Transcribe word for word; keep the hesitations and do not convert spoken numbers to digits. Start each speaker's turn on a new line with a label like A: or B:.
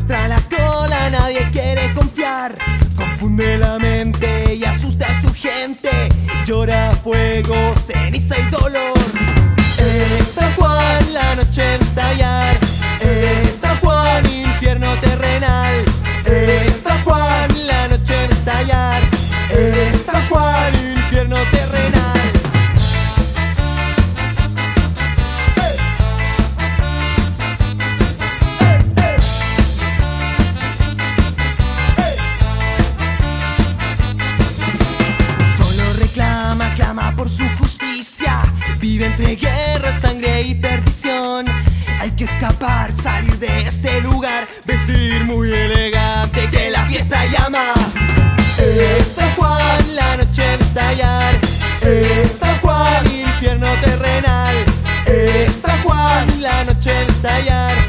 A: arrastra la cola, nadie quiere confiar. Confunde la mente y asusta a su gente. Llora fuego, ceniza y dolor. Es San Juan, la noche de estallar. Es San Juan, infierno terrenal. Es San Juan, la noche de estallar. Es San Juan, infierno terrenal. Clama por su justicia, vive entre guerra, sangre y perdición. Hay que escapar, salir de este lugar, vestir muy elegante que la fiesta llama. Es San Juan, la noche de estallar. Es San Juan, infierno terrenal. Es San Juan, la noche de estallar.